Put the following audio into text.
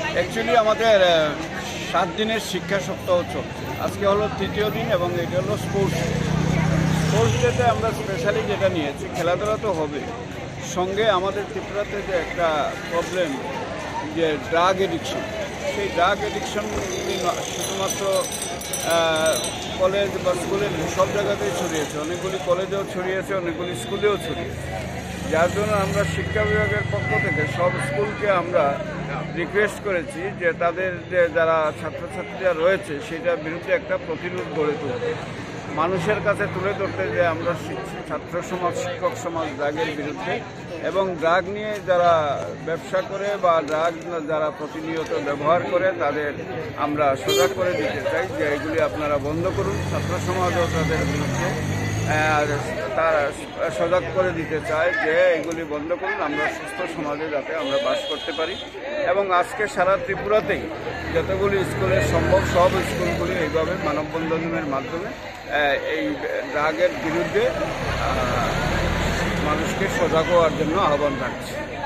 Actually আমাদের 7 দিনের শিক্ষা সপ্তাহ চলছে। আজকে হলো তৃতীয় দিন এবং এটা হলো স্পোর্টস ডেতে আমরা স্পেশালি যেটা নিয়েছি, খেলাধুলা তো হবে, সঙ্গে আমাদের ত্রিপুরাতে যে একটা প্রবলেম যে ড্রাগ এডিকশন, সেই ড্রাগ এডিকশন শুধুমাত্র কলেজ বা স্কুলের সব জায়গাতেই ছড়িয়েছে, অনেকগুলি কলেজেও ছড়িয়েছে, অনেকগুলি স্কুলেও ছড়িয়েছে। যার জন্য আমরা শিক্ষা বিভাগের পক্ষ থেকে সব স্কুলকে আমরা রিকোয়েস্ট করেছি যে তাদের যে যারা ছাত্রছাত্রীরা রয়েছে সেটার বিরুদ্ধে একটা প্রতিরোধ গড়ে তুলতে, মানুষের কাছে তুলে ধরতে যে আমরা ছাত্র সমাজ, শিক্ষক সমাজ ড্রাগের বিরুদ্ধে, এবং ড্রাগ নিয়ে যারা ব্যবসা করে বা ড্রাগ যারা প্রতিনিয়ত ব্যবহার করে তাদের আমরা সজাগ করে দিতে চাই যে এগুলি আপনারা বন্ধ করুন। ছাত্র সমাজও তাদের বিরুদ্ধে তারা সজাগ করে দিতে চায় যে এগুলি বন্ধ করুন, আমরা সুস্থ সমাজে যাতে আমরা বাস করতে পারি। এবং আজকে সারা ত্রিপুরাতেই যতগুলি স্কুলে সম্ভব সব স্কুলগুলি এইভাবে মানববন্ধনের মাধ্যমে এই ড্রাগের বিরুদ্ধে মানুষকে সজাগ হওয়ার জন্য আহ্বান রাখছে।